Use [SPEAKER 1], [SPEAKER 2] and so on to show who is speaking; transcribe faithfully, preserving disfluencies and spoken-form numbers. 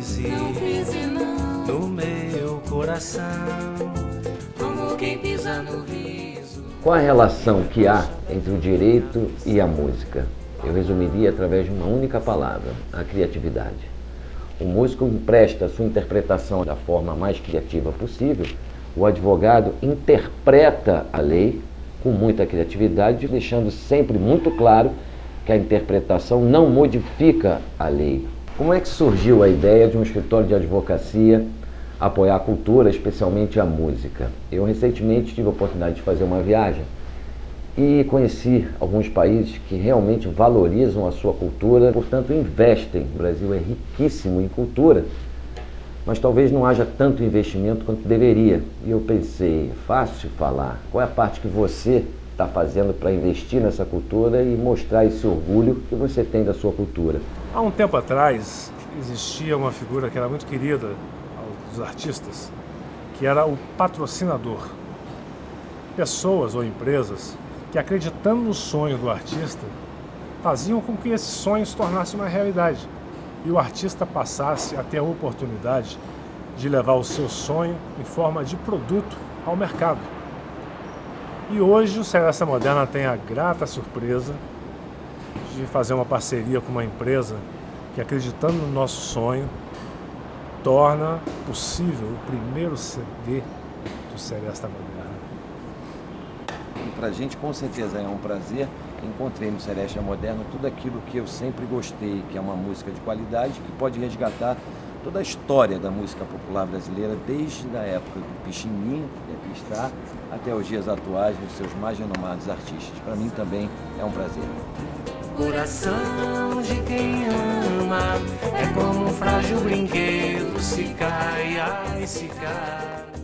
[SPEAKER 1] pise,
[SPEAKER 2] não pise não,
[SPEAKER 1] no meu coração,
[SPEAKER 2] como quem pisa no riso.
[SPEAKER 3] Qual a relação que há entre o direito e a música? Eu resumiria através de uma única palavra: a criatividade. O músico empresta a sua interpretação da forma mais criativa possível, o advogado interpreta a lei com muita criatividade, deixando sempre muito claro que a interpretação não modifica a lei. Como é que surgiu a ideia de um escritório de advocacia apoiar a cultura, especialmente a música? Eu recentemente tive a oportunidade de fazer uma viagem e conheci alguns países que realmente valorizam a sua cultura, portanto investem. O Brasil é riquíssimo em cultura, mas talvez não haja tanto investimento quanto deveria. E eu pensei, fácil falar, qual é a parte que você está fazendo para investir nessa cultura e mostrar esse orgulho que você tem da sua cultura?
[SPEAKER 4] Há um tempo atrás existia uma figura que era muito querida aos artistas, que era o patrocinador. Pessoas ou empresas que, acreditando no sonho do artista, faziam com que esse sonho se tornasse uma realidade e o artista passasse a ter a oportunidade de levar o seu sonho em forma de produto ao mercado. E hoje o Seresta Moderna tem a grata surpresa de fazer uma parceria com uma empresa que, acreditando no nosso sonho, torna possível o primeiro C D do Seresta Moderna.
[SPEAKER 5] Para a gente, com certeza, é um prazer. Encontrei no Seresta Moderna tudo aquilo que eu sempre gostei, que é uma música de qualidade, que pode resgatar toda a história da música popular brasileira, desde a época do Pichinguinha, que aqui está, até os dias atuais dos seus mais renomados artistas. Para mim também é um prazer.
[SPEAKER 1] coração de quem ama é como um frágil brinquedo, se cai, ai, se cai.